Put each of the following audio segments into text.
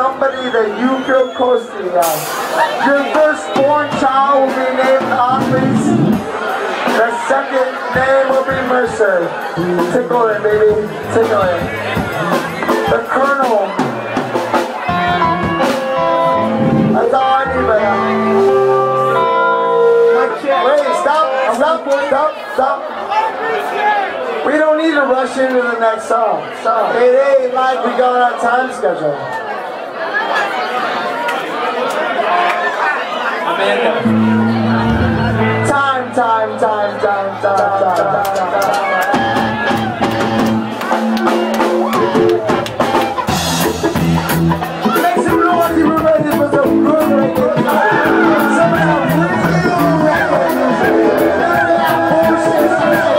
somebody that you feel close to. Your firstborn child will be named Ottly's. The second name will be Mercer. Tickle it, baby. Tickle it. The Colonel. That's all I need right now. Wait, stop. We don't need to rush into the next song. It ain't like we got on our time schedule. Time. Make some noise, you were ready for some good reggae. Some of that real reggae. None of that bullshit.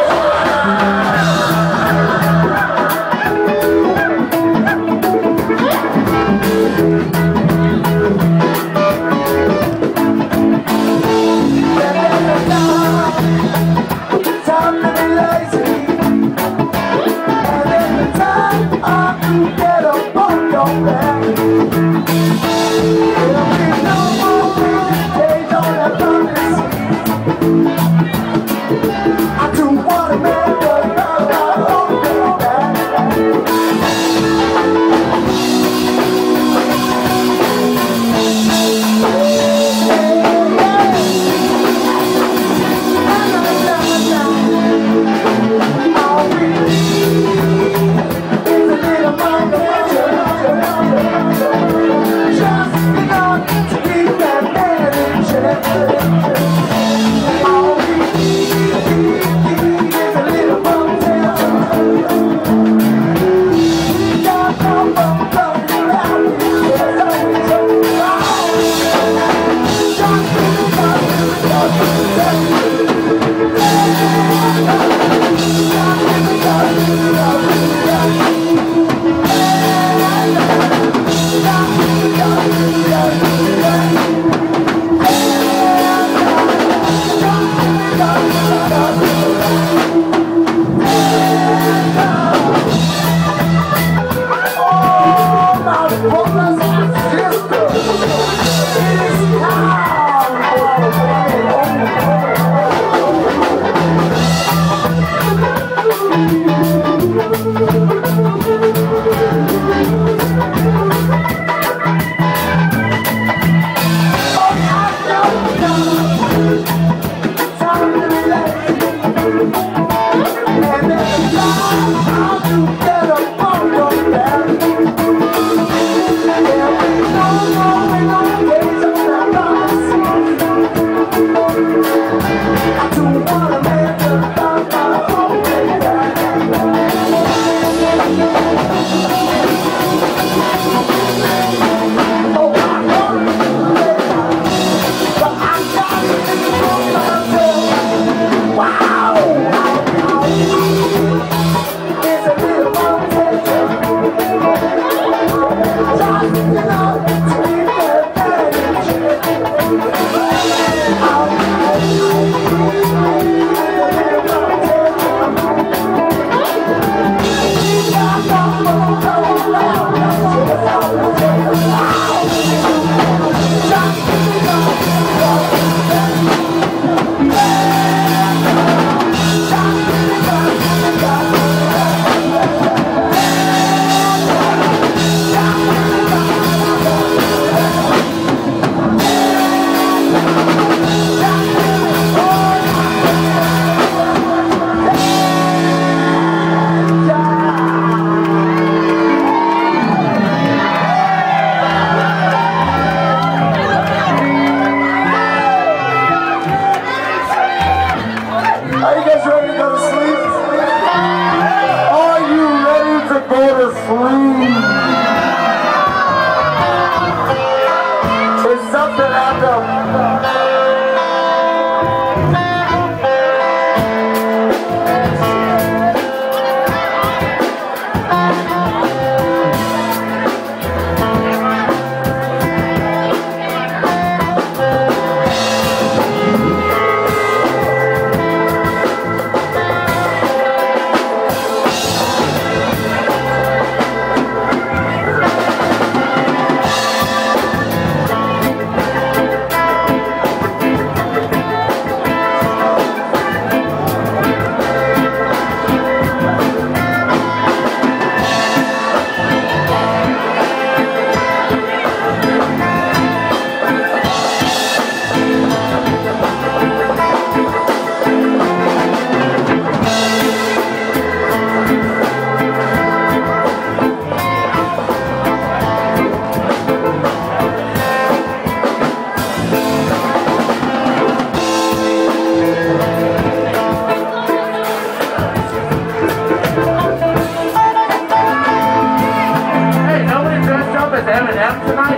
M&M tonight?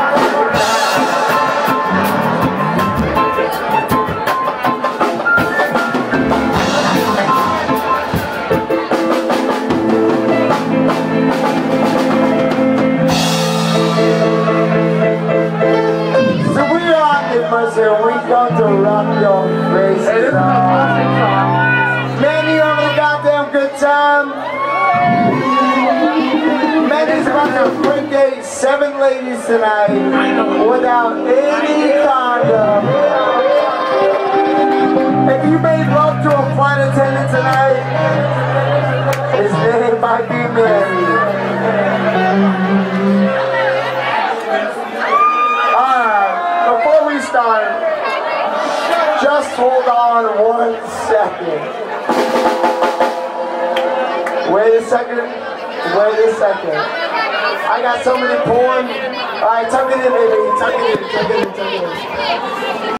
So we are Ottly Mercer. We come to rock your faces. Hey, this is a classic song. Man, you having a goddamn good time? Man, it's about to break day. 7 ladies tonight without any condom. If you made love to a flight attendant tonight, his name might be Mary. Alright, before we start, just hold on 1 second. Wait a second. Wait a second. I got somebody pulling. Alright, tuck it in, baby. Tuck it in, tuck it in, tuck it in.